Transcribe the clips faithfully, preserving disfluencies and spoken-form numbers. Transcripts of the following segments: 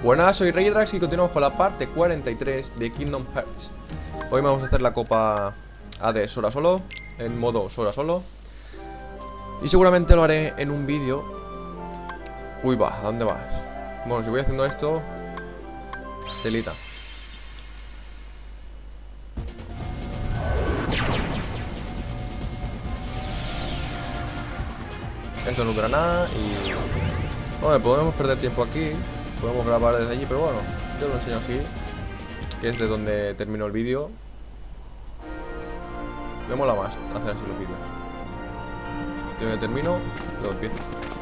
Buenas, soy Raydrax y continuamos con la parte cuarenta y tres de Kingdom Hearts. Hoy vamos a hacer la copa Hades Sora Solo, en modo Sora Solo. Y seguramente lo haré en un vídeo. Uy, va, ¿a dónde vas? Bueno, si voy haciendo esto, telita. Esto no dura nada y... Bueno, podemos perder tiempo aquí. Podemos grabar desde allí, pero bueno, yo lo enseño así, que es de donde terminó el vídeo. Me mola más hacer así los vídeos. De donde termino, lo empiezo.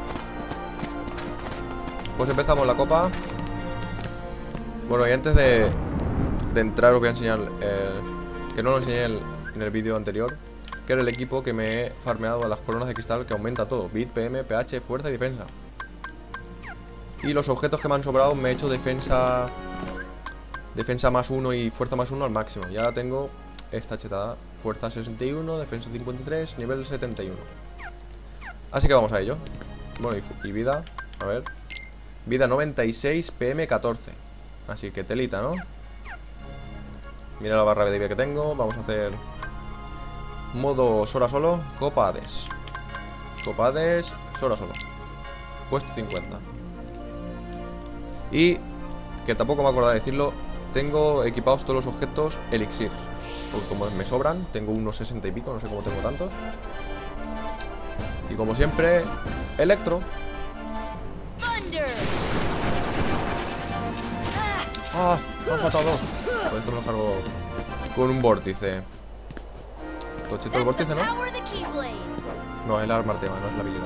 Pues empezamos la copa. Bueno, y antes de, de entrar os voy a enseñar el, que no lo enseñé el, en el vídeo anterior, que era el equipo que me he farmeado a las coronas de cristal, que aumenta todo: bit, P M, P H, fuerza y defensa. Y los objetos que me han sobrado me he hecho defensa Defensa más uno y fuerza más uno al máximo. Y ahora tengo esta chetada: fuerza sesenta y uno, defensa cincuenta y tres, nivel setenta y uno. Así que vamos a ello. Bueno, y, y vida, a ver. Vida noventa y seis, P M catorce. Así que telita, ¿no? Mira la barra de vida que tengo. Vamos a hacer modo Sora Solo, Copa Hades. Copa Hades, Sora Solo. Puesto cincuenta. Y, que tampoco me acuerdo de decirlo, tengo equipados todos los objetos elixirs. Porque como me sobran, tengo unos sesenta y pico, no sé cómo tengo tantos. Y como siempre, Electro. ¡Ah! Me han faltado dos. Pues esto me lo cargo con un vórtice. Tochito el vórtice, ¿no? No, es el arma tema, no es la habilidad.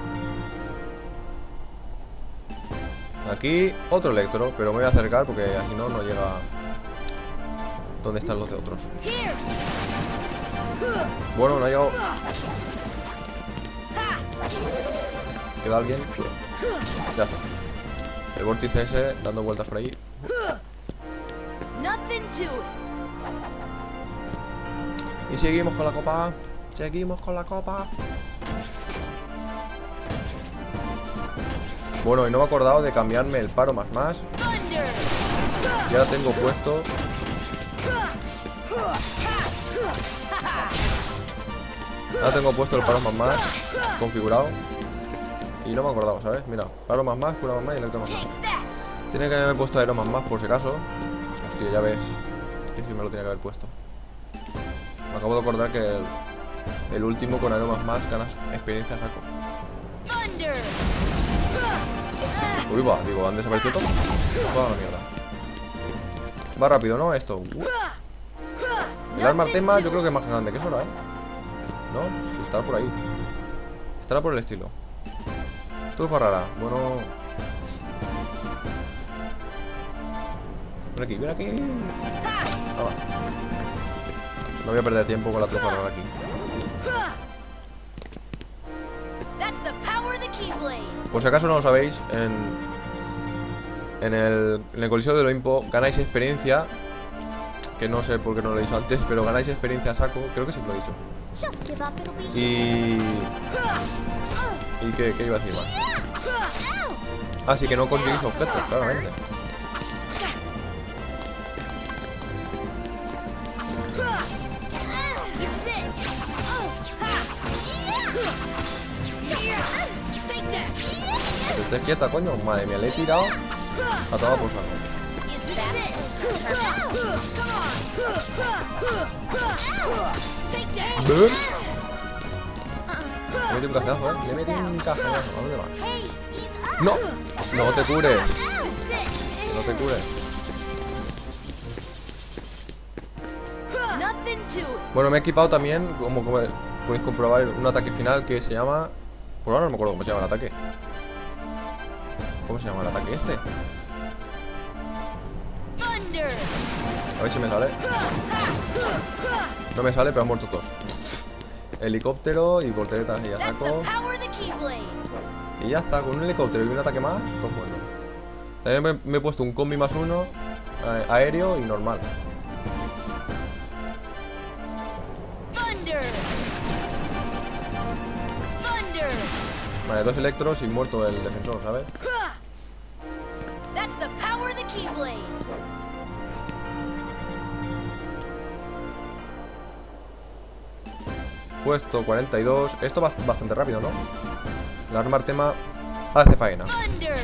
Aquí otro Electro, pero me voy a acercar porque así no, no llega donde están los de otros. Bueno, no ha llegado. ¿Queda alguien? Ya está. El vórtice ese dando vueltas por ahí. Y seguimos con la copa. Seguimos con la copa. Bueno, y no me he acordado de cambiarme el paro más más. Y ahora tengo puesto Ahora tengo puesto el paro más más configurado. Y no me he acordado, ¿sabes? Mira, paro más más, cura más más y electro más más. Tiene que haberme puesto aero más más por si acaso. Hostia, ya ves que sí me lo tenía que haber puesto. Me acabo de acordar que el, el último con aero más más ganas experiencia a saco. Uy, va, digo, ¿han desaparecido todo? Toda la mierda. Va rápido, ¿no? Esto. Uh. El arma tema yo creo que es más grande que Sora, ¿eh? No, sí, estará por ahí. Estará por el estilo. Trufa rara, bueno. Ven aquí, ven aquí. Ah, va. No voy a perder tiempo con la trufa rara aquí. Por si acaso no lo sabéis, en, en, el, en el Coliseo del Olimpo ganáis experiencia. Que no sé por qué no lo he dicho antes, pero ganáis experiencia a saco. Creo que sí que lo he dicho. Y... ¿Y qué, qué iba a decir más? Así que no conseguís objetos, claramente. Estés quieta, coño. Madre mía, le he tirado a toda por saco. Le metí un cajeazo, eh. Le metí un cajeazo. ¿A dónde vas? ¡No! ¡No te cures! ¡No te cures! Bueno, me he equipado también, como, como podéis comprobar, un ataque final que se llama... Por ahora no me acuerdo cómo se llama el ataque. ¿Cómo se llama el ataque este? A ver si me sale. No me sale, pero han muerto todos. Helicóptero y volteretas y ya saco. Y ya está, con un helicóptero y un ataque más, todos muertos. También me, me he puesto un combi más uno, eh, aéreo y normal. Vale, dos electros y muerto el defensor, ¿sabes? That's the power of the Keyblade. Puesto cuarenta y dos. Esto va bastante rápido, ¿no? La arma Artema hace faena. Thunder.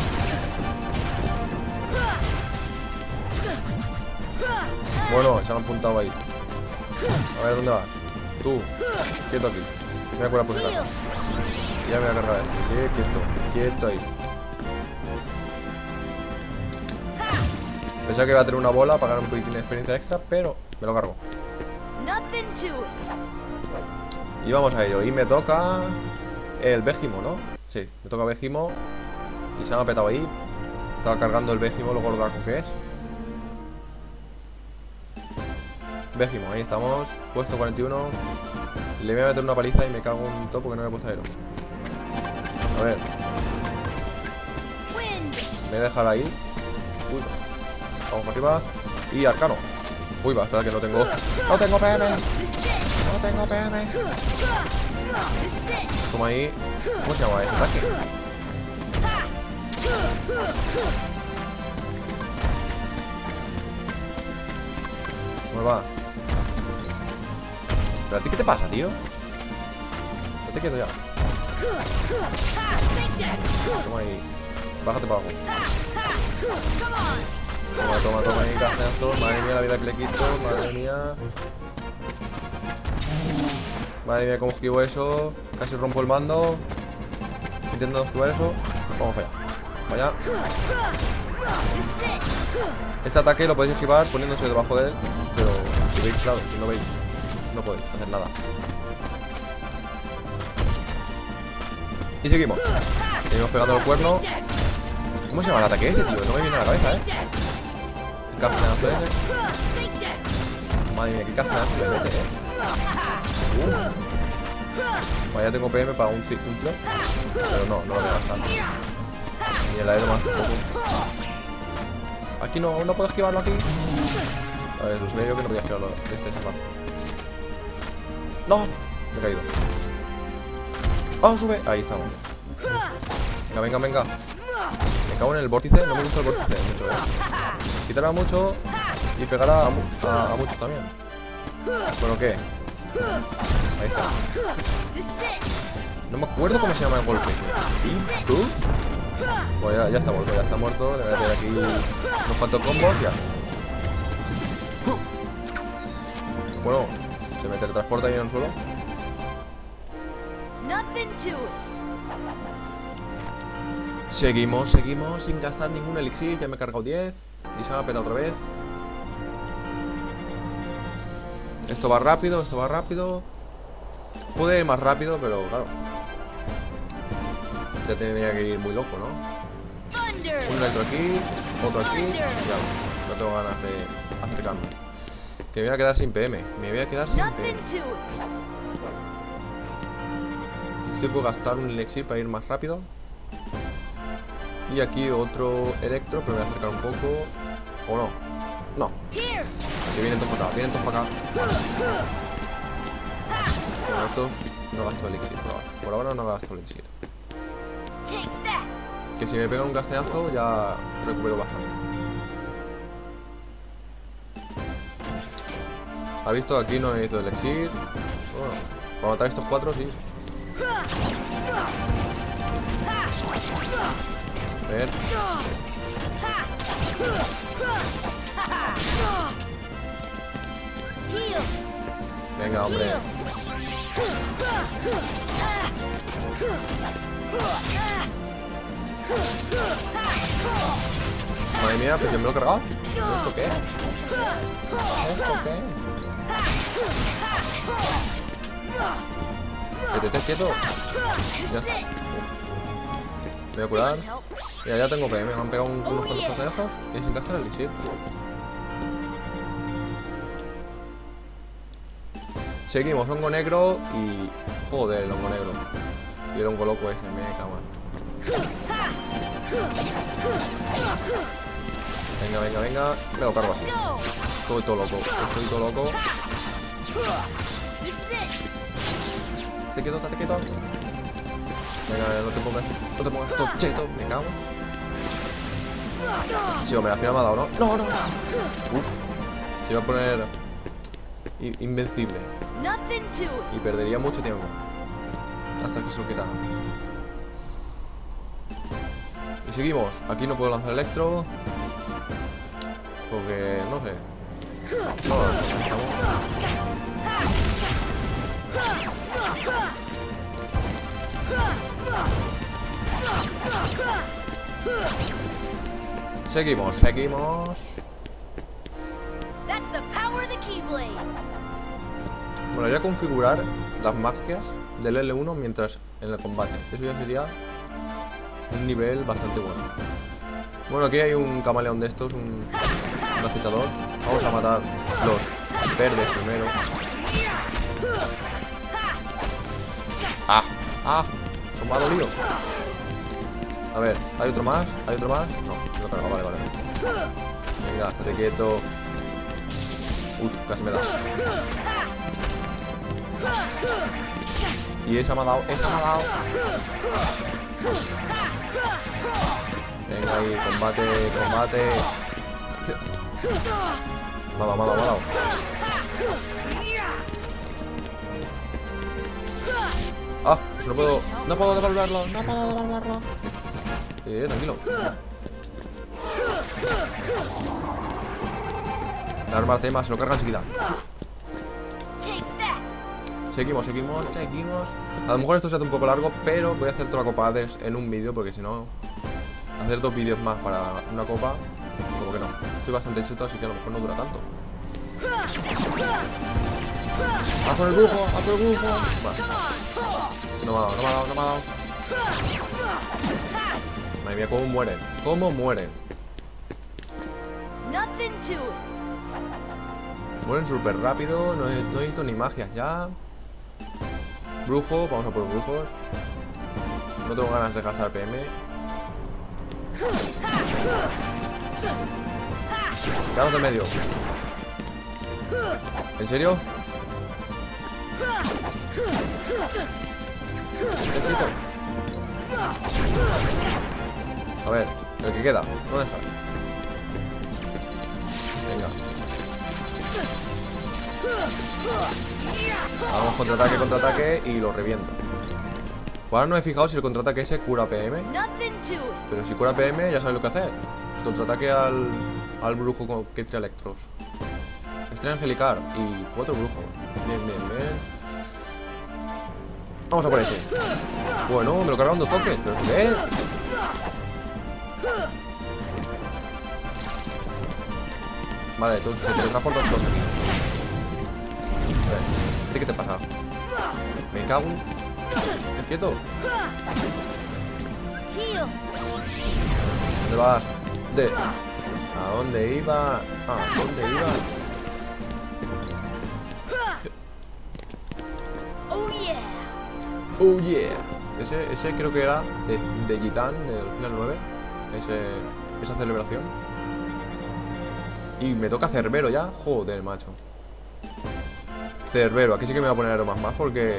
Bueno, se han apuntado ahí. A ver, ¿dónde vas? Tú, quieto aquí. Me voy a curar por si acaso. Ya me voy a cargar a este. Eh, quieto, quieto ahí. Pensaba que iba a tener una bola para ganar un poquitín de experiencia extra, pero me lo cargo. Nothing to it. Y vamos a ello. Y me toca el Vegimo, ¿no? Sí, me toca Vegimo. Y se me ha petado ahí. Estaba cargando el Vegimo, lo gordaco que es. Vegimo, ahí estamos. Puesto cuarenta y uno. Le voy a meter una paliza y me cago un topo que no me he puesto aero. A ver. Me voy a dejar ahí. Uy. Vamos para arriba. Y arcano. Uy, va, espera que no tengo. ¡No tengo P M! ¡No tengo P M! Toma ahí. ¿Cómo se llama ese ataque? ¿Cómo va? ¿Pero a ti qué te pasa, tío? No te quedo ya. Toma ahí. Bájate para abajo. Toma, toma, toma ahí, castañazos. Madre mía, la vida que le quito. Madre mía. Madre mía, cómo esquivo eso. Casi rompo el mando. Intentando esquivar eso. Vamos para allá. Para allá. Este ataque lo podéis esquivar poniéndose debajo de él. Pero si veis, claro, si no veis, no podéis hacer nada. Y seguimos. Seguimos pegando el cuerno. ¿Cómo se llama el ataque ese, tío? No me viene a la cabeza, eh. ¿Qué castañazo ese? Madre mía, qué castañazo le mete, eh. Uh. Vaya, tengo P M para un ciclo. Pero no, no lo voy a gastar. Ni el aero más tampoco. Aquí no, no puedo esquivarlo aquí. A ver, lo sabía yo que no podía esquivarlo de este salvar. ¡No! Me he caído. ¡Oh, sube! Ahí estamos. Venga, venga, venga. Me cago en el vórtice. No me gusta el vórtice mucho, eh. Quitará mucho y pegará a, mu a, a muchos también. Bueno, ¿qué? Ahí está. No me acuerdo cómo se llama el golpe. ¿Y tú? Bueno, ya, ya está muerto, ya está muerto. Le voy a meter aquí unos cuantos combos y ya. Bueno, se me teletransporta ahí en el suelo. Seguimos, seguimos sin gastar ningún elixir. Ya me he cargado diez. Y se me ha petado otra vez. Esto va rápido, esto va rápido. Puede ir más rápido, pero claro. Ya tendría que ir muy loco, ¿no? Un electro aquí, otro aquí. Ya, no tengo ganas de acercarme. Que me voy a quedar sin P M. Me voy a quedar sin P M. Estoy por gastar un elixir para ir más rápido. Y aquí otro electro, pero me voy a acercar un poco. ¿O no? No. Que vienen todos para acá, vienen todos para acá. Bueno, estos no gasto elixir, por ahora. Por ahora no gasto elixir. Que si me pega un castañazo ya recupero bastante. ¿Ha visto? Aquí no necesito elixir. Bueno, para matar a estos cuatro sí. A ver. Venga, hombre. Madre mía, pues yo me lo he cargado. ¿Esto qué? ¿Esto qué? Que te estés quieto. Ya está. Me voy a curar. Mira, ya tengo P M. Me han pegado un, unos cuantos patallazos y sin gastar el elixir. Seguimos, hongo negro y... Joder, el hongo negro. Y el hongo loco ese, me cago en. Venga, venga, venga. Me lo cargo así. Estoy todo loco. Estoy todo loco. Te quedo, te quedo. Venga, no te pongas, no te pongas todo cheto. Me cago. Sí, hombre, al final me ha dado, ¿no? No, no. Uf. Se iba a poner invencible. Nothing to it. Y perdería mucho tiempo hasta que se lo quitara. Y seguimos. Aquí no puedo lanzar electro porque no sé. No lo necesitamos. Seguimos, seguimos. That's the power of the Keyblade. Bueno, voy a configurar las magias del L uno mientras en el combate. Eso ya sería un nivel bastante bueno. Bueno, aquí hay un camaleón de estos, un, un acechador. Vamos a matar los verdes primero. ¡Ah! ¡Ah! Eso me ha dolido. A ver, ¿hay otro más? ¿Hay otro más? No, no carga, vale, vale. Venga, estate quieto. Uf, casi me da. Y esa me ha dado, esa me ha dado. Venga ahí, combate, combate. Me ha dado, me ha dado, me ha dado. Ah, eso no puedo, no puedo devolverlo, no puedo devolverlo. Eh, tranquilo. El arma tema se lo carga enseguida. Seguimos, seguimos, seguimos. A lo mejor esto se hace un poco largo, pero voy a hacer toda la copa Hades en un vídeo, porque si no, hacer dos vídeos más para una copa, como que no. Estoy bastante cheto, así que a lo mejor no dura tanto. ¡A por el brujo! ¡A por el brujo! Vale. No me ha dado, no me ha dado, no me ha dado. Madre mía, cómo mueren. Cómo mueren. Mueren súper rápido. No, no necesito ni magias ya. Brujo, vamos a por brujos. No tengo ganas de gastar P M. Quedaros de medio. ¿En serio? Necesito. A ver, el que queda. ¿Dónde estás? Venga. Vamos, contraataque, contraataque y lo reviento. Ahora no he fijado si el contraataque ese cura P M. Pero si cura P M ya sabes lo que hacer. Contraataque al, al brujo con, que tira electros. Estrella angelical y cuatro brujos. Bien, bien, bien. Vamos a por ese. Bueno, me lo cargaron dos toques. ¿Pero qué es? Vale, entonces se teletransporta dos toques. A ver, ¿qué te pasa? Me cago. ¿Estás quieto? ¿Dónde vas? ¿De? ¿A dónde iba? ¿A dónde iba? Oh yeah. Oh yeah. Ese, ese creo que era de, de Gitán, del Final nueve. Ese, esa celebración. Y me toca Cerbero ya. Joder, macho. Cerbero, aquí sí que me voy a poner aromas más porque...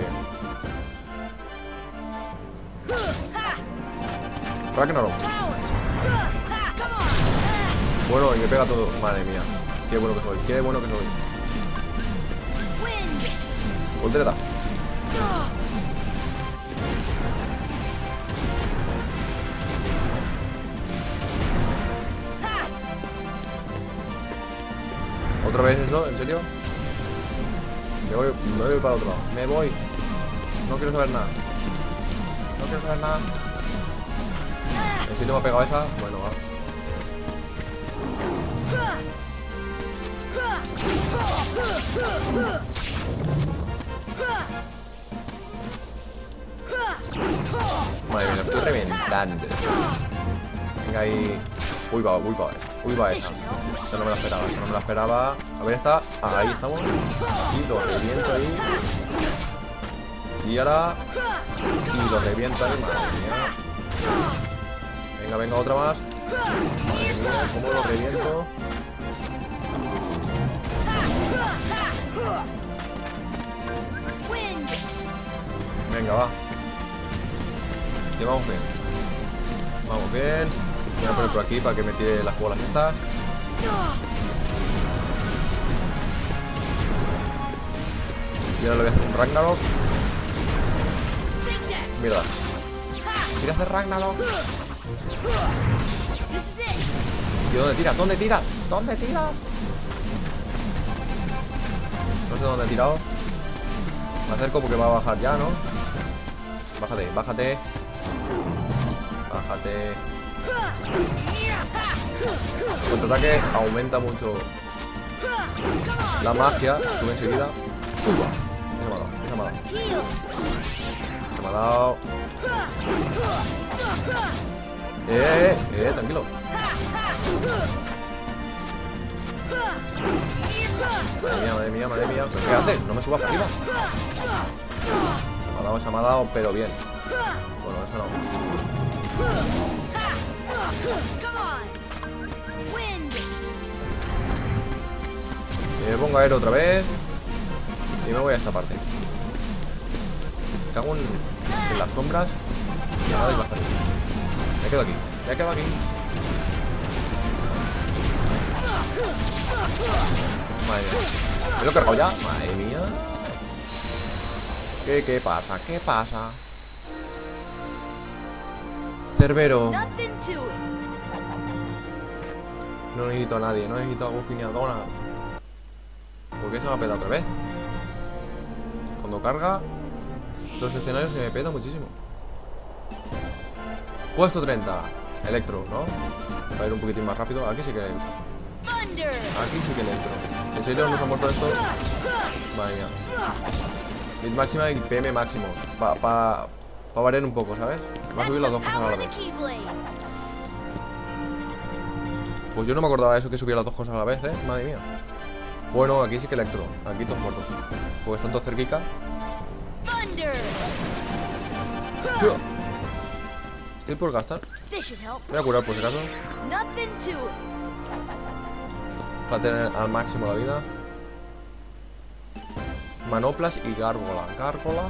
Ragnarok. Bueno, y me pega todo. Madre mía. Qué bueno que soy, qué bueno que soy. Voltereta. ¿Otra vez eso? ¿En serio? Me voy, me voy para el otro lado. Me voy. No quiero saber nada. No quiero saber nada. ¿En serio me ha pegado esa? Bueno, va. Madre mía, lo estoy reventando. Venga ahí. Uy, va, uy, va esa. Uy, va esa. Esa no me la esperaba, esa no me la esperaba. A ver, está. Ah, ahí estamos. Y lo reviento ahí. Y ahora. Y lo reviento ahí, madre mía. Venga, venga, otra más. Madre mía, cómo lo reviento. Venga, va. Que vamos bien. Vamos bien. Voy a poner por aquí para que me tire las bolas estas. Y ahora le voy a hacer un Ragnarok. Mira. ¿Quieres hacer Ragnarok? ¿Y dónde tiras? ¿Dónde tiras? ¿Dónde tiras? No sé dónde he tirado. Me acerco porque va a bajar ya, ¿no? Bájate, bájate. Bájate. El contraataque aumenta mucho la magia. Sube enseguida. Uy, va. Ese me ha dado, ese me ha dado. Se me ha dado. Eh, eh, eh, tranquilo. Madre mía, madre mía, madre mía. ¿Pero qué haces? No me subas para arriba. Se me ha dado, se me ha dado, pero bien. Bueno, eso no. Y me pongo a aero otra vez. Y me voy a esta parte. Cago en, en las sombras. Y nada, y bajar. Me quedo aquí, me quedo aquí. Madre mía. ¿Me lo he cargado ya? Madre mía. ¿Qué, qué pasa? ¿Qué pasa? Cerbero. No necesito a nadie, no necesito a Gufineadora. ¿Por qué se me ha petado otra vez? Cuando carga los escenarios se me peta muchísimo. Puesto treinta. Electro, ¿no? Para ir un poquitín más rápido. Aquí sí que electro. Aquí sí que electro. ¿En serio nos ha muerto esto? Madre mía. Bit máxima y P M máximos. Para pa, pa variar un poco, ¿sabes? Va a subir las dos cosas a la vez. Pues yo no me acordaba de eso, que subía las dos cosas a la vez, ¿eh? Madre mía. Bueno, aquí sí que electro. Aquí todos muertos. Porque están todos cerquica. Estoy por gastar. Voy a curar por si acaso. Para tener al máximo la vida. Manoplas y gárgola. Gárgola.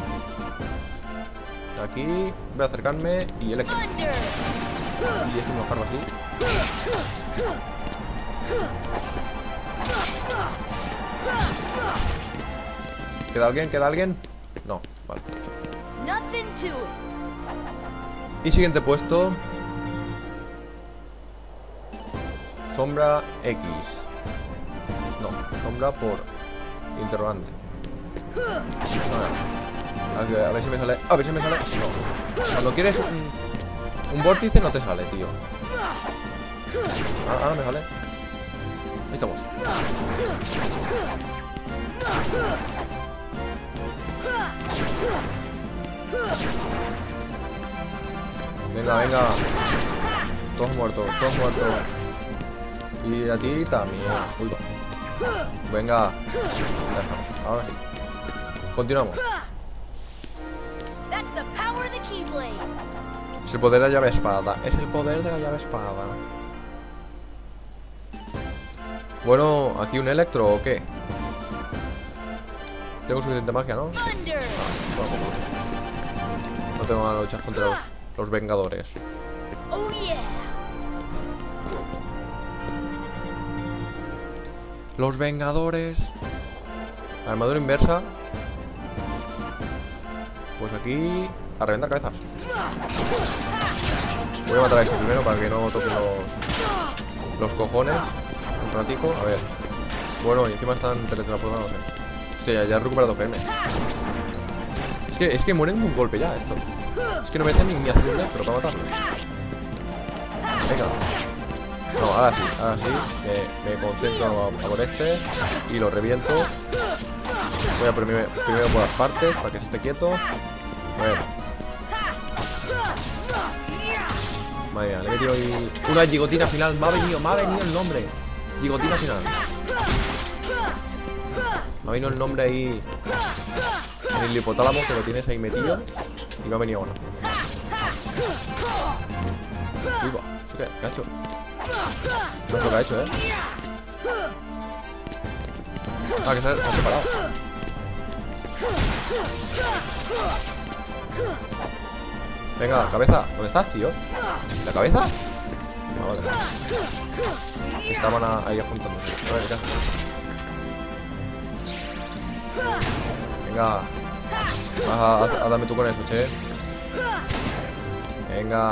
Aquí voy a acercarme y electro. Y esto me lo cargo así. ¿Queda alguien? ¿Queda alguien? No, vale. Y siguiente puesto. Sombra X. No, sombra por interrogante. A ver, a ver si me sale. A ver si me sale. No. Cuando quieres un, un vórtice no te sale, tío. Ahora, ahora me sale. Ahí estamos. Venga, venga. Todos muertos, todos muertos. Y a ti también. Uy, va. Venga. Ya estamos. Ahora sí. Continuamos. Es el poder de la llave espada. Es el poder de la llave espada. Bueno, ¿aquí un electro o qué? Tengo suficiente magia, ¿no? Sí. Ah, bueno, no tengo que luchar contra los, los Vengadores. Oh, yeah. Los Vengadores. Armadura inversa. Pues aquí a reventar cabezas. Voy a matar a este primero para que no toquen los, los cojones. Un ratico, a ver. Bueno, y encima están teletransportándose. Hostia, ya, ya he recuperado P M. Es que, es que mueren de un golpe ya estos. Es que no merecen ni, ni hacer un electro para matarlos. Venga. No, ahora sí, ahora sí. Me, me concentro a, a por este. Y lo reviento. Voy a primero, primero por las partes para que se esté quieto. A ver. Madre mía, le he metido ahí una gigotina final. Me ha venido, me ha venido el nombre. Gigotina final. Me ha venido el nombre ahí en el hipotálamo, que lo tienes ahí metido. Y me ha venido ahora. Uy, va. ¿Eso qué? ¿Qué ha hecho? No sé lo que ha hecho, ¿eh? Ah, que se ha, se ha separado. Venga, cabeza. ¿Dónde estás, tío? ¿La cabeza? Ah, vale. Estaban a, ahí apuntándose. A ver, ¿qué haces? Venga. Vas a, a, a darme tú con eso, che. Venga.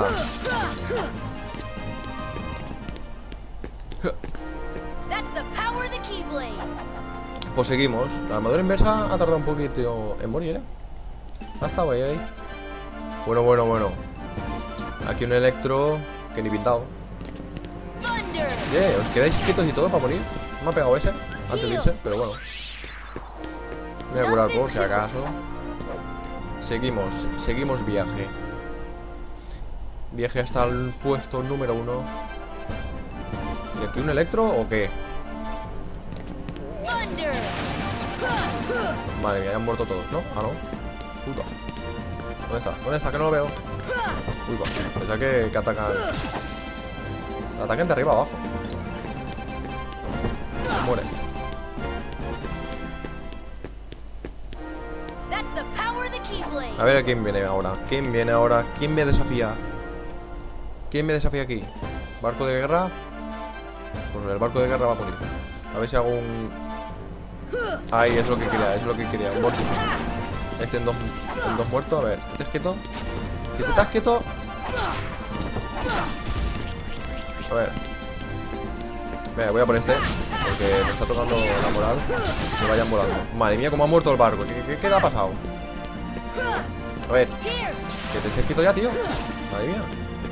That's the power of the Keyblade. Pues seguimos. La armadura inversa ha tardado un poquito en morir, ¿eh? Ha estado ahí, ahí. Bueno, bueno, bueno. Aquí un electro que ni pintado. Thunder. Yeah, os quedáis quietos y todo para morir. Me ha pegado ese antes de irse, pero bueno. Me voy a curar por si acaso. Seguimos, seguimos viaje. Viaje hasta el puesto número uno. ¿Y aquí un electro o qué? Thunder. Madre mía, ya han muerto todos, ¿no? Ah, no. Puta. ¿Dónde está? ¿Dónde está? Que no lo veo. Uy, va. Pensaba que, que atacan. Ataquen de arriba abajo. Muere. That's the power of the Keyblade. A ver a quién viene ahora. ¿Quién viene ahora? ¿Quién me desafía? ¿Quién me desafía aquí? ¿Barco de guerra? Pues el barco de guerra va a morir. A ver si hago un... Ahí es lo que quería, es lo que quería. Un vórtice. Este en dos, en dos muertos. A ver, ¿te estás quieto? Si te estás quieto... A ver. Venga, voy a por este. Porque me está tocando la moral. Que vayan volando. Madre mía, cómo ha muerto el barco. ¿Qué, qué, qué le ha pasado? A ver. Que te estés quieto ya, tío. Madre mía.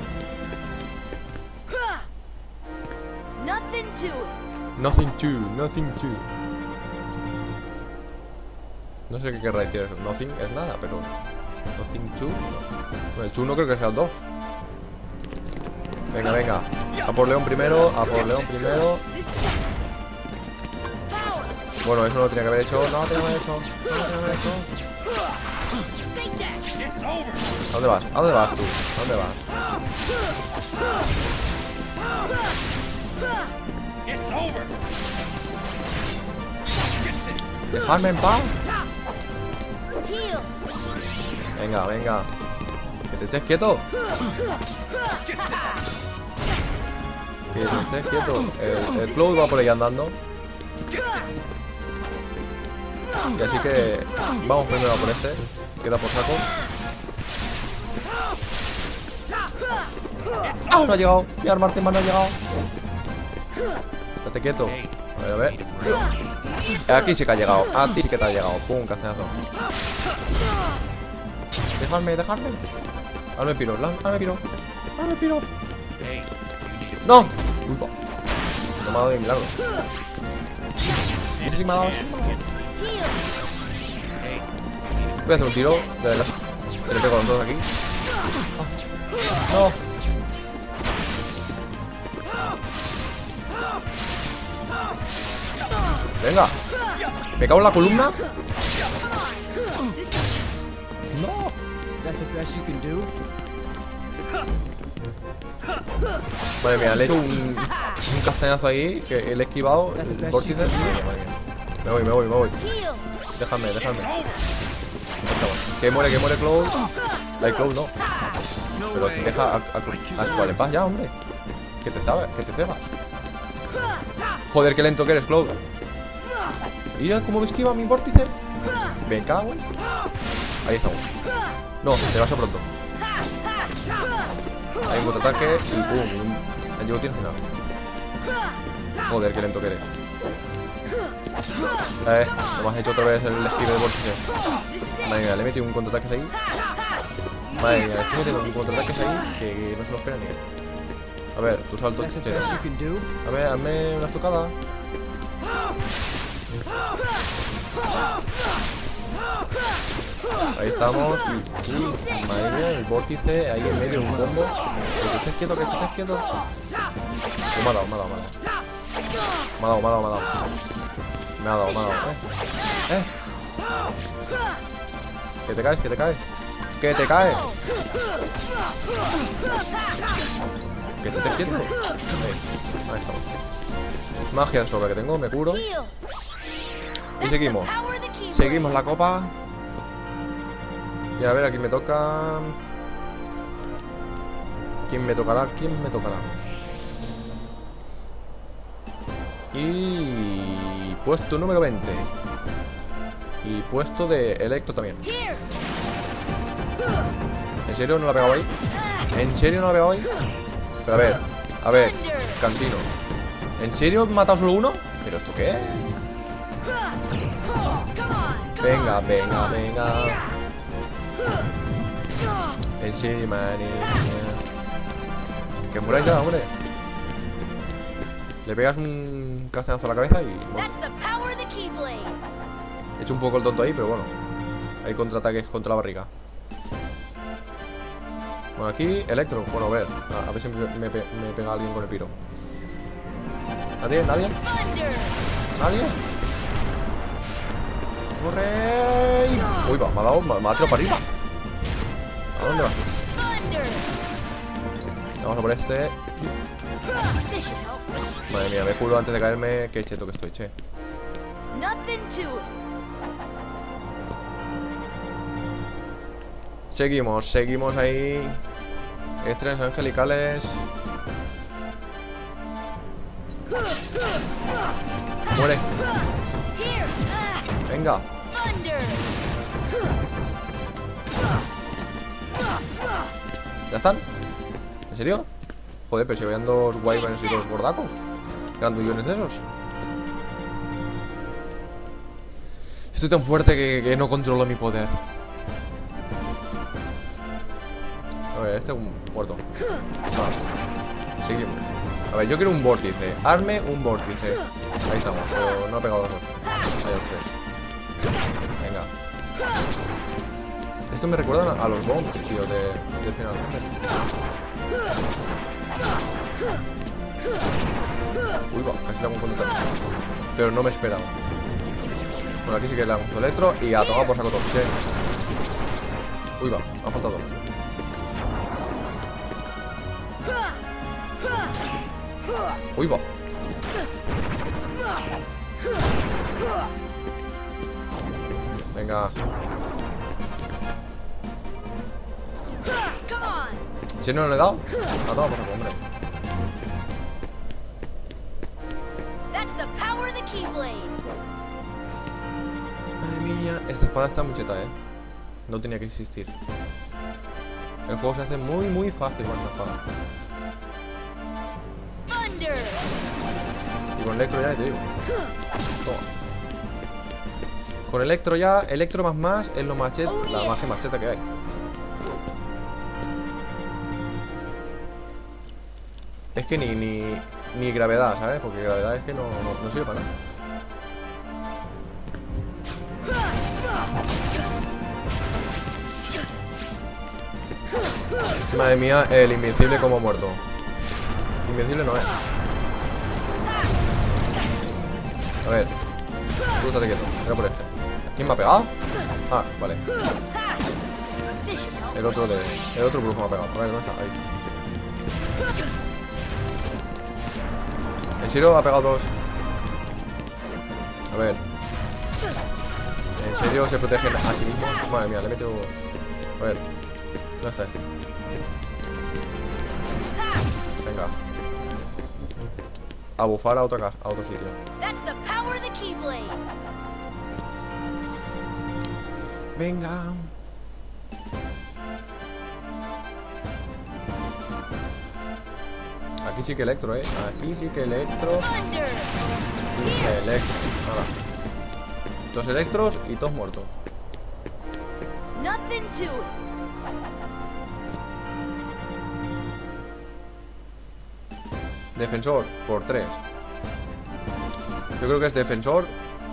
Nothing to it. Nothing to, nothing to. No sé qué querrá decir eso. Nothing es nada, pero... Nothing to. No. El to no creo que sea el dos. Venga, venga. A por León primero, a por León primero. Bueno, eso no lo tenía que haber hecho. No lo tenía que haber hecho. No lo tenía que haber hecho. ¿A dónde vas? ¿A dónde vas tú? ¿A dónde vas? Dejadme en paz. Heal. Venga, venga. Que te estés quieto. Que te estés quieto. El, el Cloud va por ahí andando. Y así que vamos primero a por este. Queda por saco. ¡Ah! No ha llegado. Mi arma artemar no ha llegado. Estate quieto. A ver, a ver. Aquí sí que ha llegado. A ti sí que te ha llegado. Pum, castañazo. Dejadme, dejadme. Hazme piro, hazme piro. Hazme piro. ¡No! Uy, va. No me ha dado de milagro. No sé si me ha dado. Voy a hacer un tiro. De verdad. Se le pego a los dos aquí. ¡No! Venga. ¿Me cago en la columna? No. Madre mía, le he hecho un, un castañazo ahí que le he esquivado el vórtice. Madre mía. Me voy, me voy, me voy. Déjame, déjame. Que muere, que muere Cloud. La Cloud no. Pero deja a, a, a Squall en paz ya, hombre. Que te sabes, que te cebas. Joder, qué lento que eres, Cloud. Mira cómo me esquiva mi vórtice. Me cago. Ahí está uno. No, se va pronto. Hay un contraataque y pum. El juego tiene final. Joder, qué lento que eres. Eh, ¿no me has hecho otra vez el esquive de vórtice? Madre mía, le he metido un contraataque ahí. Madre mía, estoy metiendo un contraataque ahí que no se lo espera ni él. A ver, tu salto chichero. A ver, hazme una estocada. Ahí estamos. Y, y madre mía, el vórtice ahí en medio, un combo. Que te estés quieto, que te estés quieto. Me ha dado, me ha dado, me ha dado. Me ha dado, me ha dado, me ha dado. Me ha dado, me ha dado. Eh, eh. Que te caes, que te caes. Que te caes. Que te estés quieto. Ahí, ahí estamos. Magia de sobra que tengo, me curo. Y seguimos. Seguimos la copa. Y a ver, aquí me toca. ¿Quién me tocará? ¿Quién me tocará? Y puesto número veinte. Y puesto de Electro también. Here. ¿En serio no la ha pegado ahí? ¿En serio no la ha pegado ahí? Pero a ver, a ver, Cansino. ¿En serio he matado solo uno? ¿Pero esto qué es? Venga, venga, venga. En serio, man. Que muráis ya, hombre. Le pegas un castañazo a la cabeza y bueno. That's the power of the Keyblade. He hecho un poco el tonto ahí, pero bueno. Hay contraataques contra la barriga. Bueno, aquí Electro. Bueno, a ver. A, a ver si me, me, me pega alguien con el piro. ¿Nadie? ¿Nadie? Thunder. ¿Nadie? ¡Corre! Uy, va, me ha dado, me, me ha tirado para arriba. ¿A dónde vas tú? Thunder. Vamos a por este. This should help. Madre mía, me juro antes de caerme que cheto que estoy, che. Nothing to it. Seguimos, seguimos ahí. Estrellas angelicales. Muere. Here. Venga. Thunder. ¿Ya están? ¿En serio? Joder, pero si veían dos Wyverns y dos gordacos. Grandullones de esos. Estoy tan fuerte que, que no controlo mi poder. A ver, este es un muerto. Vale. Seguimos. A ver, yo quiero un vórtice. Arme un vórtice. Ahí estamos, pero no ha pegado los dos. Ahí los tres. Venga. Esto me recuerda a los bombs, tío, de, de Final Fantasy. Uy, va, casi le hago un contraataque. Pero no me esperaba. Bueno, aquí sí que le hago un electro y a tomar por saco todo. Sí. Uy, va, me ha faltado. Uy, va. Venga. Come on. ¿Si no le he dado? A tomar por saco, hombre. That's the power of the Keyblade. Madre mía, esta espada está muy cheta, eh. No tenía que existir. El juego se hace muy, muy fácil con esta espada. Thunder. Y con Electro ya te digo. Toma. Con Electro ya, Electro más más es lo más cheta, la magia más cheta que hay. Es que ni, ni, ni gravedad, ¿sabes? Porque gravedad es que no, no, no sirve para nada. Madre mía, el invencible como muerto. Invencible no es. A ver. Tú estate quieto. Voy por este. ¿Quién me ha pegado? Ah, vale. El otro de. El otro brujo me ha pegado. A ver, ¿dónde está? Ahí está. ¿En serio ha pegado dos? A ver. ¿En serio se protegen a sí mismos? Madre mía, le meto. A ver. ¿Dónde está este? Venga. A bufar a otra casa, a otro sitio. That's the power of the Keyblade. Venga. Aquí sí que Electro, eh. Aquí sí que Electro. Thunder. Electro. Nada. Dos Electros y dos muertos. Nothing to it. Defensor por tres. Yo creo que es defensor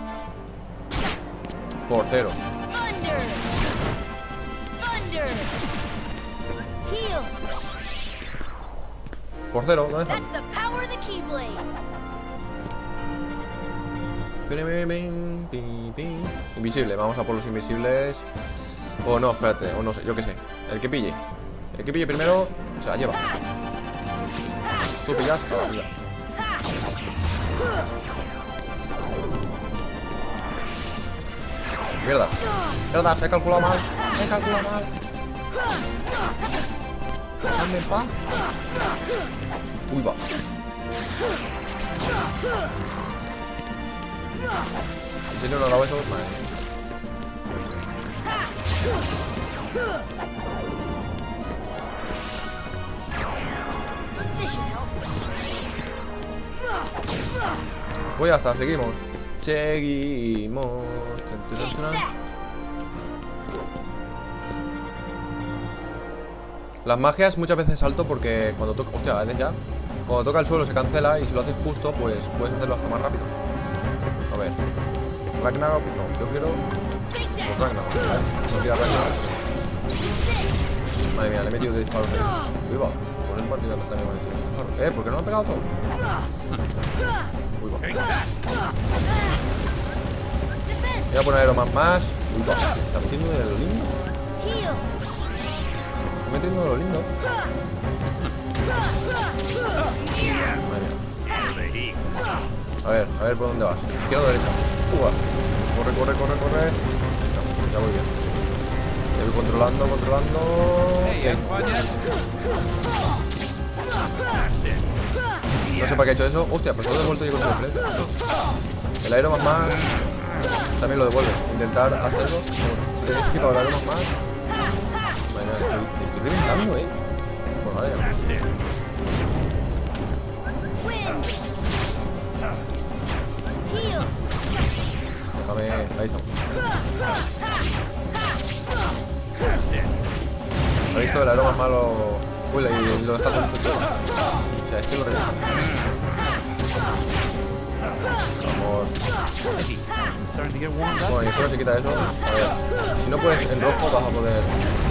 por cero. Thunder. Thunder. Heal. Por cero, ¿dónde está? That's the power of the Keyblade. Invisible, vamos a por los invisibles. O no, espérate, o no sé, yo qué sé. El que pille. El que pille primero se la lleva. Tú pillas, ah, pilla. Mierda. Mierda, se ha calculado mal. Se ha calculado mal. Dejadme en paz. Uy, va. ¿En serio no ha dado eso? Madre mía. Pues ya está, seguimos. Seguimos. Tun, tun, tun, tun. Las magias muchas veces salto porque cuando toca. Hostia, a veces ya. Cuando toca el suelo se cancela y si lo haces justo, pues puedes hacerlo hasta más rápido. A ver. Ragnarok, no, yo quiero. Pues Ragnarok, ¿vale? No quiero Ragnarok. Madre mía, le he metido de disparos ahí. Uy, va. Por el partido también me he metido de disparos. Eh, ¿por qué no lo han pegado todos? Uy, va. Voy a poner Aeroman más. Uy, va. Se está metiendo de lo lindo. Se está metiendo de lo lindo. Madre mía. A ver, a ver por dónde vas. Izquierda o derecha. Uva. Corre, corre, corre, corre. No, ya voy bien. Ya voy controlando, controlando. No sé para qué he hecho eso. Hostia, pues lo he devuelto yo con el frente. El Aeroman más también lo devuelve. Intentar hacerlo. Si tenéis equipado el Aeroman más. Madre mía, estoy, estoy reventando, eh. Bueno, vale, ya. Déjame. Ahí estamos. ¿Has visto el Aeroman malo? Uy, y lo deja todo. O sea, este lo revienta. Vamos. Bueno, y esto no se quita eso. A ver. Si no puedes en rojo vas a poder.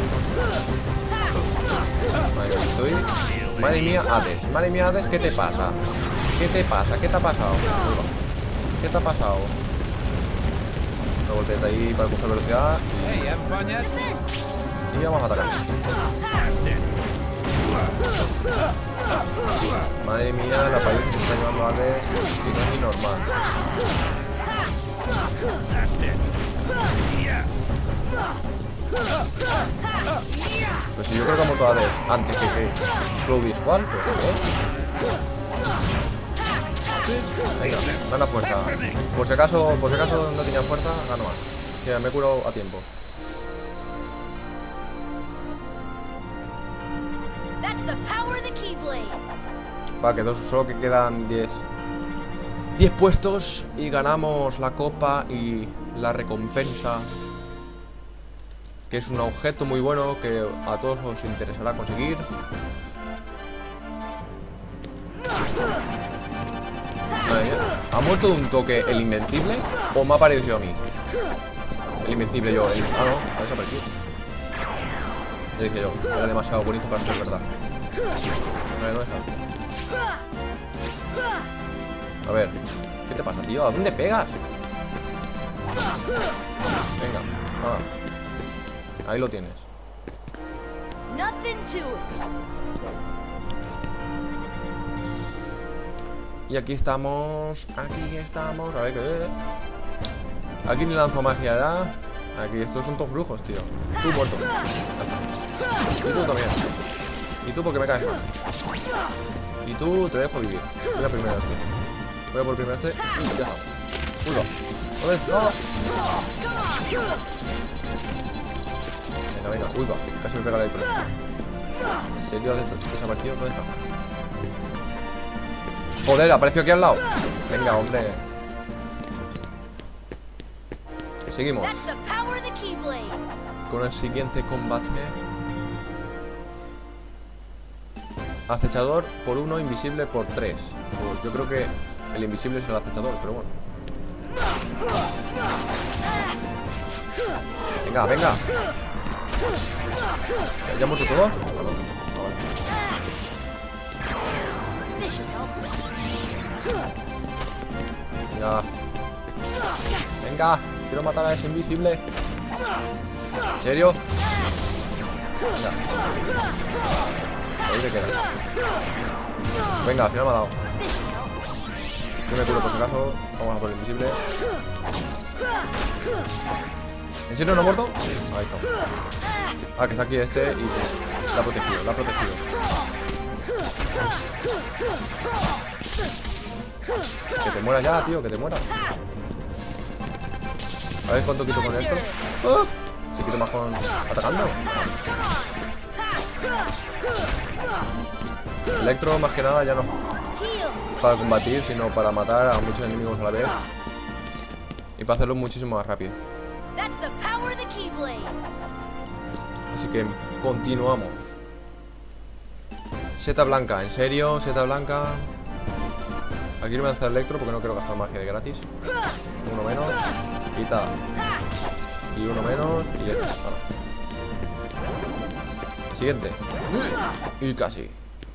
Madre mía, estoy. Madre mía, Hades. Madre mía, Hades, ¿qué te pasa? ¿Qué te pasa? ¿Qué te ha pasado? ¿Qué te ha pasado? Una voltereta ahí para coger velocidad. Y, y vamos a atacar. Madre mía, la paliza que se está llevando Hades. Si no es ni normal. Pues si yo creo que ha muerto Hades antes que que Clovis igual, pues ¿eh? Venga, gana fuerza. Por si acaso, por si acaso no tenía fuerza, gano más. Que me he curado a tiempo. Va, que dos, solo que quedan diez. diez puestos y ganamos la copa y la recompensa. Que es un objeto muy bueno que a todos os interesará conseguir. Madre mía. ¿Ha muerto de un toque el Invencible o me ha parecido a mí? El Invencible yo. El... Ah, no, ha desaparecido. Ya dije yo, era demasiado bonito para ser verdad. A ver, ¿dónde está? A ver, ¿qué te pasa, tío? ¿A dónde pegas? Venga, nada. Ahí lo tienes. Y aquí estamos. Aquí estamos. A ver qué. Aquí ni lanzo magia ya. Aquí estos son todos brujos, tío. Tú muerto. Y tú también. Y tú porque me caes más. Y tú te dejo vivir. Voy a primero este. Voy a por primero este. Uy, ya está. Uy, no. ¿Dónde está? Venga, venga. Uy, va. Casi me pega la electrónica. ¿En serio ha desaparecido? ¿Dónde está? Joder, apareció aquí al lado. Venga, hombre. Seguimos con el siguiente combate. Acechador por uno, invisible por tres. Pues yo creo que el invisible es el acechador, pero bueno. Venga, venga. ¿Ya han muerto todos? Venga. Venga. Quiero matar a ese invisible. ¿En serio? Venga. Ahí te queda. Venga, al final me ha dado. Yo me curo por si acaso. Vamos a por el invisible. ¿En serio no ha muerto? Ahí está. Ah, que está aquí este y pues, la ha protegido, la ha protegido. Que te mueras ya, tío, que te mueras. A ver cuánto quito con esto. ¡Oh! Si quito más con atacando. Electro más que nada ya no para combatir, sino para matar a muchos enemigos a la vez. Y para hacerlo muchísimo más rápido. Así que continuamos. Seta blanca, en serio, seta blanca. Aquí no voy a lanzar electro porque no quiero gastar magia de gratis. Uno menos. Quita. Y uno menos. Y ya está. Siguiente. Y casi.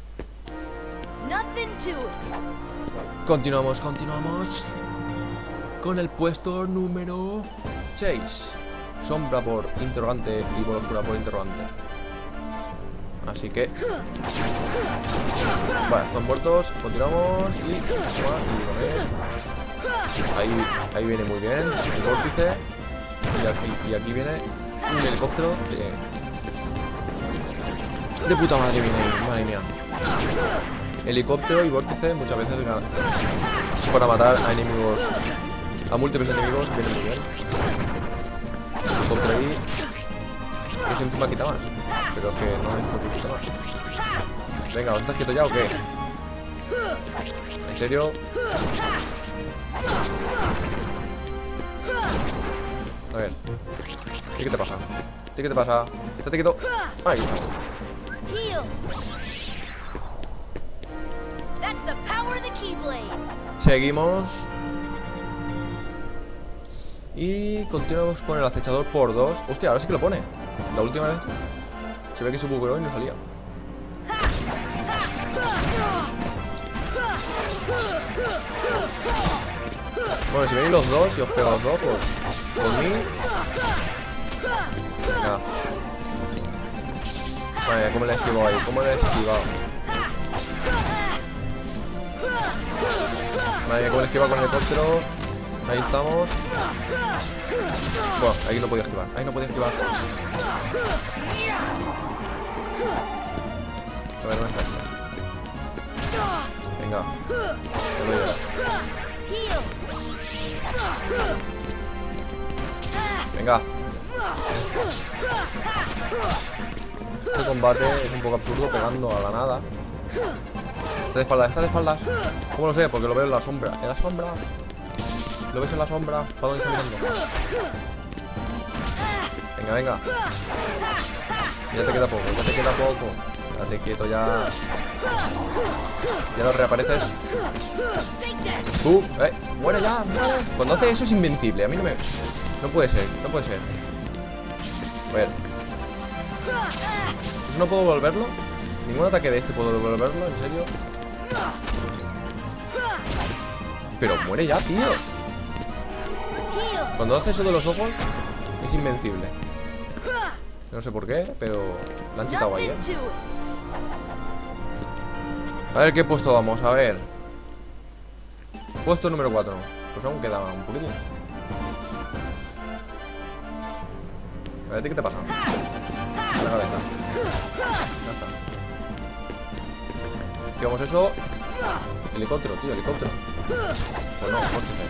Continuamos, continuamos. Con el puesto número seis. Sombra por interrogante y bola oscura por interrogante. Así que... Vale, están muertos. Continuamos. Y... Ahí, ahí viene muy bien el vórtice. Y aquí, y aquí viene un helicóptero de... De puta madre viene ahí, madre mía. Helicóptero y vórtice muchas veces es para matar a enemigos, a múltiples enemigos, viene muy bien. Helicóptero ahí, que encima quita más, pero es que no es porque quita más. Venga, ¿os estás quieto ya o qué? ¿En serio? A ver, ¿qué, qué te pasa? ¿Qué, qué te pasa? Estate quieto. Ahí está. Seguimos. Y continuamos con el acechador por dos. Hostia, ahora sí que lo pone. La última vez se ve que se bugueó y no salía. Bueno, si veis los dos y os pego los dos, pues por mí. Venga. Vale, ¿cómo le he esquivado ahí? ¿Cómo le he esquivado? Vale, ¿cómo le he esquivado con el helicóptero? Ahí estamos. Bueno, ahí no podía esquivar. Ahí no podía esquivar. A ver, ¿dónde está este? Venga. Te voy a llevar. Venga. Este combate es un poco absurdo pegando a la nada. Está de espaldas, está de espaldas. ¿Cómo lo sé? Porque lo veo en la sombra. ¿En la sombra? ¿Lo ves en la sombra? ¿Para dónde está mirando? Venga, venga. Ya te queda poco, ya te queda poco. Date quieto ya. Ya no reapareces. ¡Uh! ¡Eh! ¡Muere ya! ¡Muere! Cuando hace eso es invencible. A mí no me... No puede ser, no puede ser. A ver. ¿Eso no puedo volverlo? ¿Ningún ataque de este puedo devolverlo? ¿En serio? Pero muere ya, tío. Cuando hace eso de los ojos es invencible. No sé por qué, pero la han chicado ahí, ¿eh? A ver qué puesto vamos, a ver. Puesto número cuatro. Pues aún queda un poquito. A ver, ¿qué te pasa? La cabeza. Ya está. Llevamos eso. Helicóptero, tío, helicóptero. Pues no, vórtice.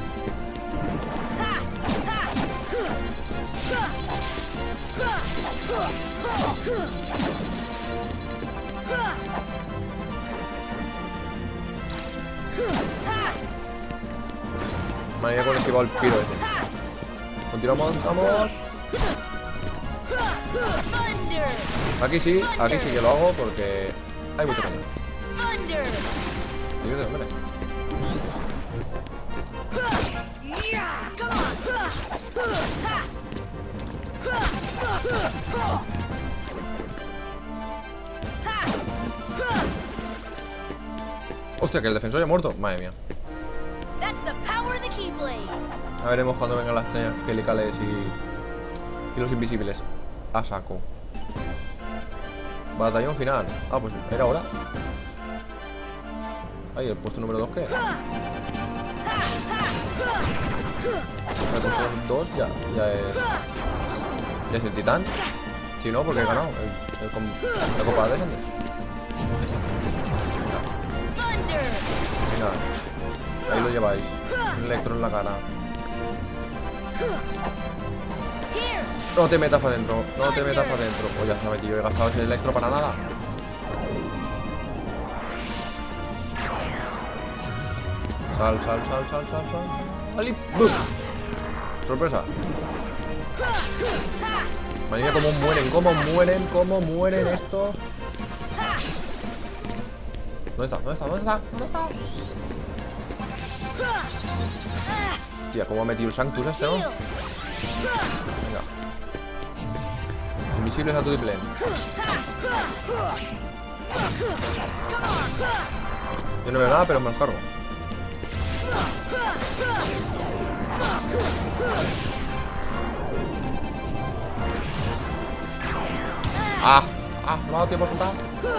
Vale, ya con esquivado el piro ese. Continuamos, vamos. Aquí sí, aquí sí que lo hago porque hay mucho cañón. Tío, hombre. Hostia, que el defensor ya ha muerto. Madre mía. Ya veremos cuando vengan las estrellas angelicales y, y los invisibles. A saco. Batallón final. Ah, pues era ahora. Ahí, el puesto número dos, ¿qué es? El puesto dos ya, ya es. Ya es el titán. Si no, porque he ganado el, el, la copa de Descenders. Venga. Ahí lo lleváis. Un electro en la cara. No te metas para adentro, no te metas para adentro. Pues ya sabes, tío, he gastado ese electro para nada. Sal, sal, sal, sal, sal, sal, sal. ¡Sal y ¡bum! Sorpresa. Madre mía, cómo mueren, cómo mueren, cómo mueren estos. ¿Dónde está? ¿Dónde está? ¿Dónde está? ¿Dónde está? Hostia, cómo ha metido el Sanctus este, ¿no? Venga. Invisibles a tu triple. Yo no veo nada, pero me los cargo. ¡Ah! ¡Ah! ¿No me ha dado tiempo a saltar?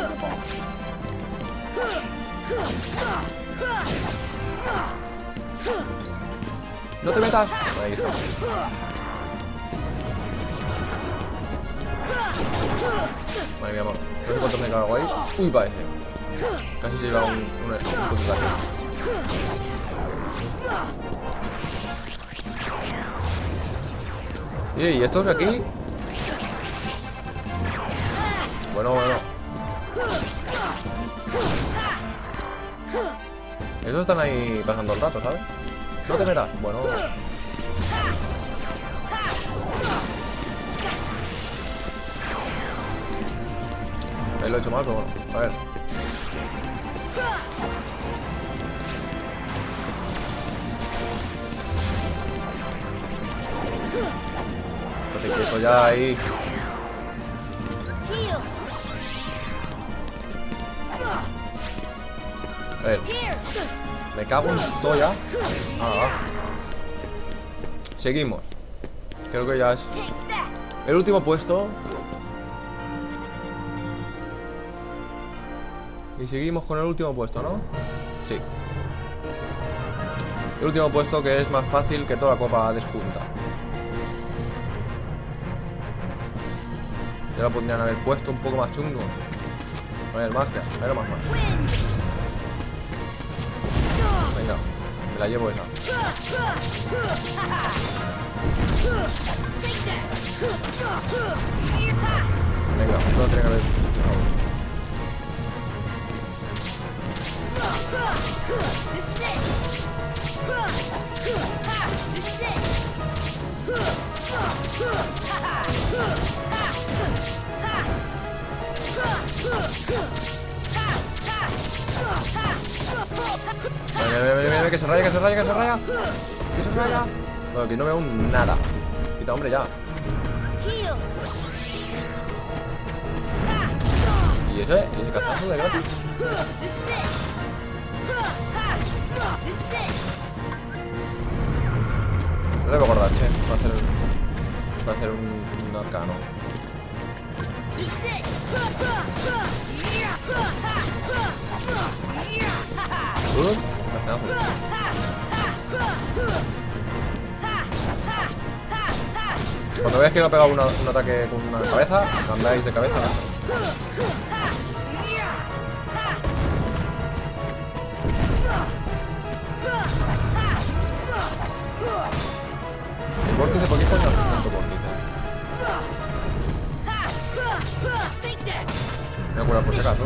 ¡No te metas! Ahí está. Madre mía, amor. No sé cuánto me cago ahí. Uy, parece. Casi se lleva un, un, un contraataque. ¿Y estos de aquí? Bueno, bueno. Esos están ahí pasando el rato, ¿sabes? No te metas. Bueno. Ahí lo he hecho mal, pero bueno. A ver. Estate quieto ya ahí. A ver. Me cago en todo ya. Ah, seguimos. Creo que ya es el último puesto. Y seguimos con el último puesto, ¿no? Sí. El último puesto, que es más fácil que toda la copa desjunta. Ya lo podrían haber puesto un poco más chungo. A ver, magia. A ver, más magia. Venga, me la llevo esa. Venga, no tiene que haber funcionado. Venga, venga, venga, venga, que se raya, que se raya, que se raya. Que se raya. Bueno, que no veo nada. Quita, hombre, ya. ¿Y ese? ¿Y ese cazazo de gratis? No le voy a guardar, che. Va a hacer un, va a hacer un, un arcano. Uh, castañazo. Cuando veáis que me ha pegado una, un ataque con una cabeza, andáis de cabeza. El vórtice, ¿por qué coño hace tanto vórtice? Me voy a curar por si acaso.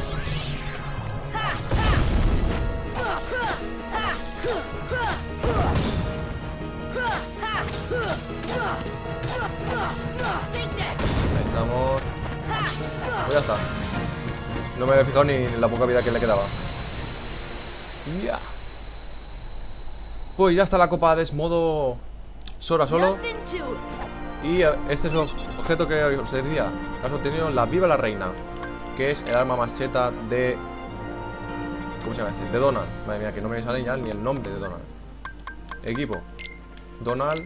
Ahí estamos. Pues ya está. No me había fijado ni en la poca vida que le quedaba. Ya. Yeah. Pues ya está la copa de modo Sora solo. Y este es el objeto que os decía. Has obtenido la Viva la Reina, que es el arma más cheta de... ¿Cómo se llama este? De Donald. Madre mía, que no me sale ya ni el nombre de Donald. Equipo Donald.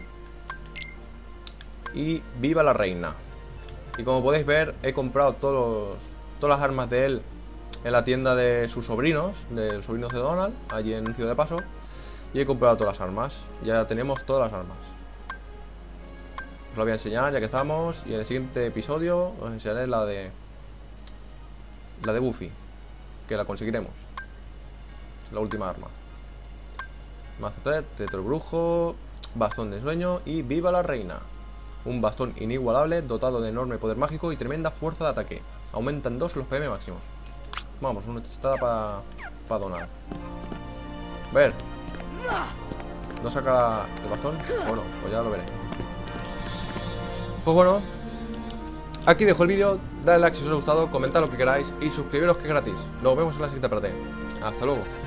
Y Viva la Reina. Y como podéis ver, he comprado todos los, todas las armas de él en la tienda de sus sobrinos, de los sobrinos de Donald, allí en Ciudad de Paso. Y he comprado todas las armas. Ya tenemos todas las armas. Os la voy a enseñar ya que estamos. Y en el siguiente episodio os enseñaré la de La de Buffy, que la conseguiremos. La última arma. Mazo Tet, Tetrobrujo. bastón de sueño y viva la reina. Un bastón inigualable, dotado de enorme poder mágico y tremenda fuerza de ataque. Aumentan dos los P M máximos. Vamos, una testada para pa donar. A ver. ¿No saca el bastón? Bueno, pues ya lo veré. Pues bueno, aquí dejo el vídeo. Dale like si os ha gustado, comentad lo que queráis y suscribiros que es gratis. Nos vemos en la siguiente parte. Hasta luego.